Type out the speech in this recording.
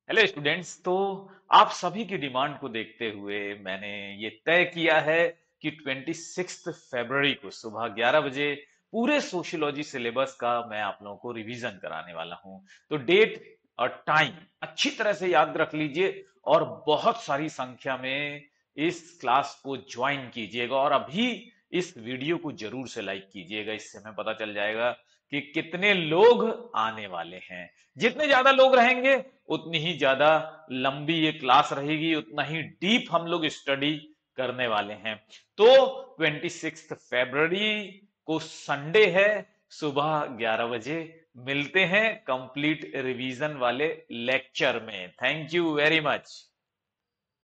Hello students. तो आप सभी की डिमांड को देखते हुए मैंने ये तय किया है कि 26 फरवरी को सुबह 11 बजे पूरे सोशियोलॉजी सिलेबस का मैं आप लोगों को रिवीजन कराने वाला हूं। तो डेट और टाइम अच्छी तरह से याद रख लीजिए और बहुत सारी संख्या में इस क्लास को ज्वाइन कीजिएगा और अभी इस वीडियो को जरूर से लाइक कीजिएगा। इससे हमें पता चल जाएगा कि कितने लोग आने वाले हैं। जितने ज्यादा लोग रहेंगे उतनी ही ज्यादा लंबी ये क्लास रहेगी, उतना ही डीप हम लोग स्टडी करने वाले हैं। तो 26 फरवरी को संडे है, सुबह 11 बजे मिलते हैं कंप्लीट रिवीजन वाले लेक्चर में। Thank you very much.